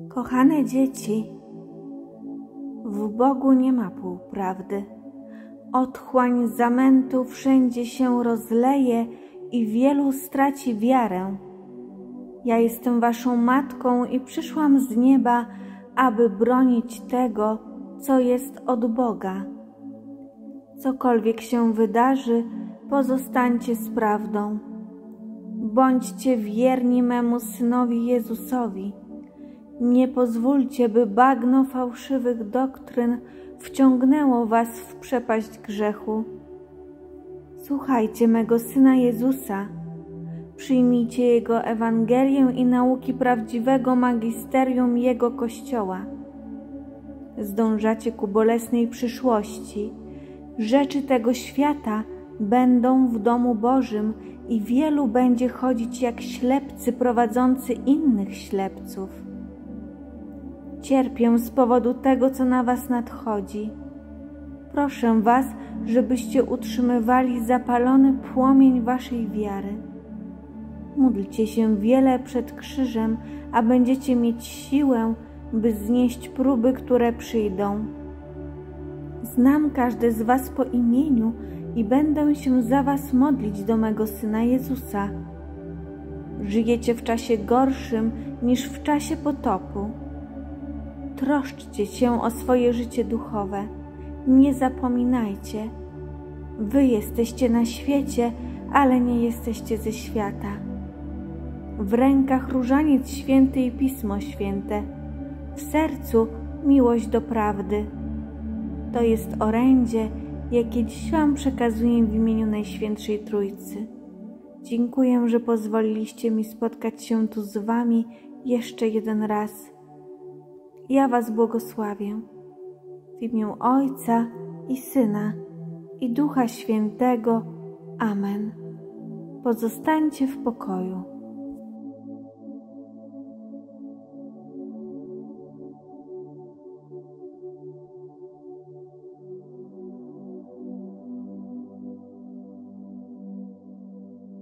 Kochane dzieci, w Bogu nie ma półprawdy. Otchłań zamętu wszędzie się rozleje i wielu straci wiarę. Ja jestem waszą matką i przyszłam z nieba, aby bronić tego, co jest od Boga. Cokolwiek się wydarzy, pozostańcie z prawdą. Bądźcie wierni memu Synowi Jezusowi. Nie pozwólcie, by bagno fałszywych doktryn wciągnęło was w przepaść grzechu. Słuchajcie mego Syna Jezusa. Przyjmijcie Jego Ewangelię i nauki prawdziwego magisterium Jego Kościoła. Zdążacie ku bolesnej przyszłości. Rzeczy tego świata będą w domu Bożym i wielu będzie chodzić jak ślepcy prowadzący innych ślepców. Cierpię z powodu tego, co na was nadchodzi. Proszę was, żebyście utrzymywali zapalony płomień waszej wiary. Módlcie się wiele przed krzyżem, a będziecie mieć siłę, by znieść próby, które przyjdą. Znam każde z was po imieniu i będę się za was modlić do mego Syna Jezusa. Żyjecie w czasie gorszym niż w czasie potopu. Troszczcie się o swoje życie duchowe. Nie zapominajcie. Wy jesteście na świecie, ale nie jesteście ze świata. W rękach różaniec święty i Pismo Święte. W sercu miłość do prawdy. To jest orędzie, jakie dziś wam przekazuję w imieniu Najświętszej Trójcy. Dziękuję, że pozwoliliście mi spotkać się tu z wami jeszcze jeden raz. Ja was błogosławię. W imię Ojca i Syna i Ducha Świętego. Amen. Pozostańcie w pokoju.